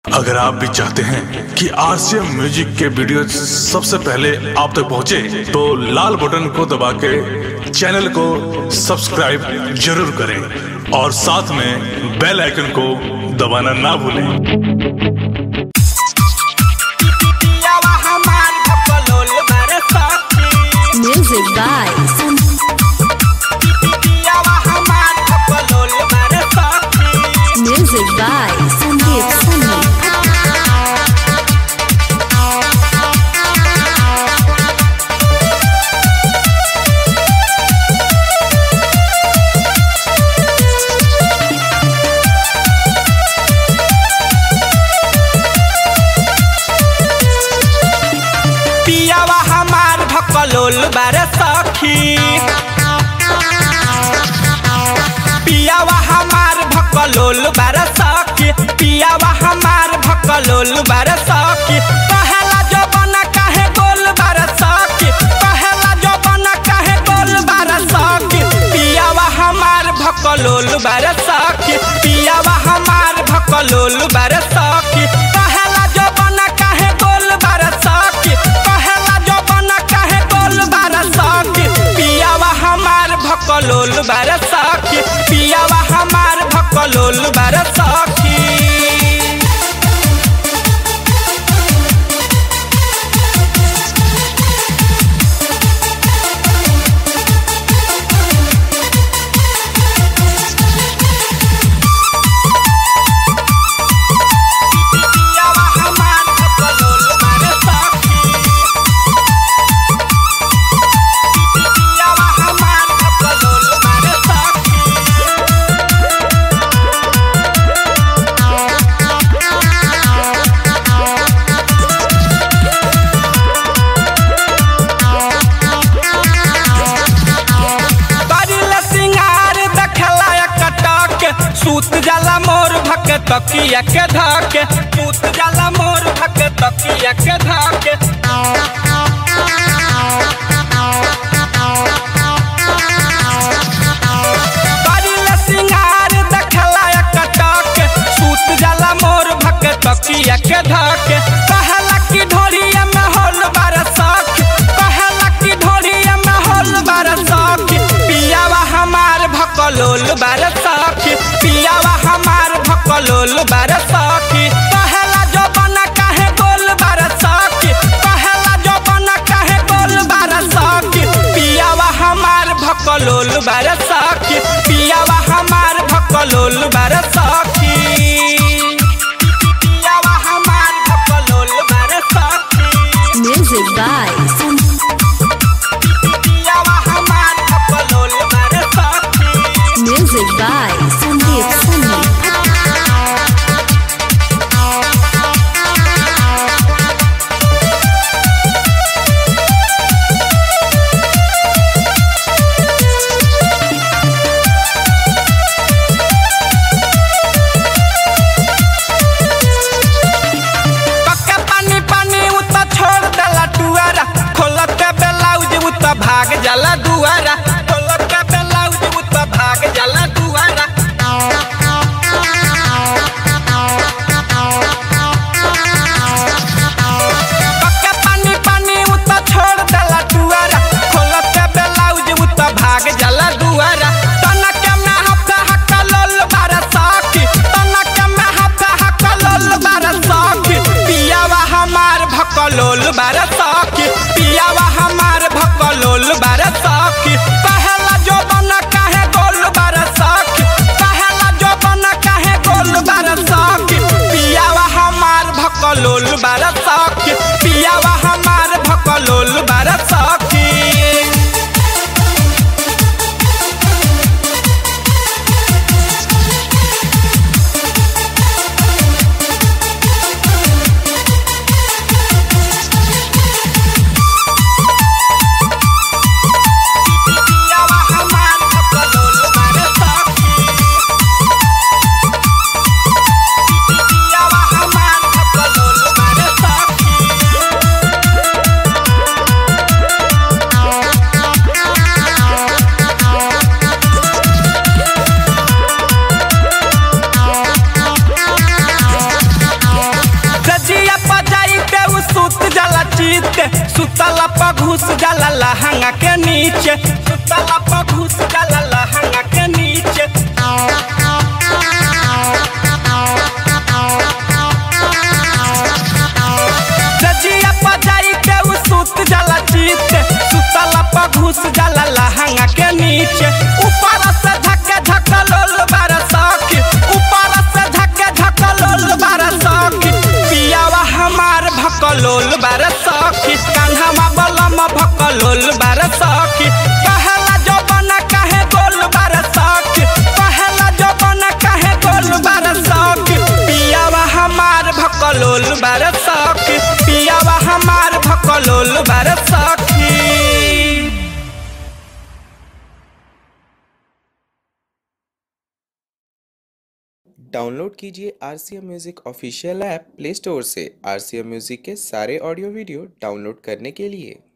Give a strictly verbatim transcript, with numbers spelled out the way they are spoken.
अगर आप भी चाहते हैं कि आरसीएम म्यूजिक के वीडियो सबसे पहले आप तक पहुंचे, तो लाल बटन को दबा के चैनल को सब्सक्राइब जरूर करें और साथ में बेल आइकन को दबाना ना भूलें। Music by Music by Sandeep Sunny. पियावा हमार भकलोल बारे सखी, पियावा हमार भकलोल बारे सखी, पियावा हमार भकलोल बारे सखी। पहला जो बना काहे गोल बारे सखी, पहला जो बना काहे गोल बारे सखी। पियावा हमार भकलोल बारे सखी, पियावा हमार भकलोल बारे सखी। पहला जो बना काहे गोल बारे सखी, पहला जो बना काहे गोल बारे सखी। पियावा हमार भकलोल बारे सखी, पियावा हमार भकलोल बारे सखी। सूत जाला मोर भक तकिया के धाके, सूत जाला मोर भक तकिया के धाके। करिले सिंगार देखला कटक, सूत जाला मोर भक तकिया के धाके। कहला की ढोलिया में होल बार सख, कहला की ढोलिया में होल बार सख। पियावा हमार भकलोल बार सखी, पियावा हमार भकलोल बार सखी। पहला जो बना काहे गोल बार सखी, पहला जो बना काहे गोल बार सखी। पियावा हमार भकलोल बार सखी, पियावा हमार भकलोल बार सखी। पियावा हमार भकलोल बार सखी। Music by पियावा हमार भकलोल बार सखी। Music by Sandeep Sunny. पक्का पानी पानी उता छोड़ देला टुआरा, खोलते ब्लाउज उता भाग जाला दुआरा, खोलते ब्लाउज उता भाग जाला दुआरा। पक्का पानी पानी उता छोड़ देला टुआरा, खोलते ब्लाउज उता भाग जाला दुआरा। तनक में हफ्ता हक्का लोल बार सखी, तनक में हफ्ता हक्का लोल बार सखी। पियावा हमार भकलोल बार सखी, पियावा हमार भकलोल बार सखी। पहला जो बना काहे गोल बार सखी, पहला जो बना काहे गोल बार सखी। पियावा हमार भकलोल बार सखी, पियावा हमार भकलोल बार सखी। पियावा हमार भकलोल बार सखी, पियावा हमार भकलोल बार सखी। पर घुस जाला लहंगा के नीचे, सुतला पर घुस जाला लहंगा के नीचे। जजिया पर जाई के उ सुत जाला चीते, सुतला पर घुस जाला लहंगा के नीचे। ऊपर से धक्के धक्कलोल बार सखी, ऊपर से धक्के धक्कलोल बार सखी। पियावा हमार भक्कलोल बार सखी, कान्हा बलम भक्कलोल बार सखी। कहला जो बना काहे गोल बार सखी, कहला जो बना काहे गोल बार सखी। पियावा हमार भक्कलोल बार सखी, पियावा हमार भक्कलोल बार सखी। डाउनलोड कीजिए R C M music official app play store से। आर सी एम म्यूजिक के सारे ऑडियो वीडियो डाउनलोड करने के लिए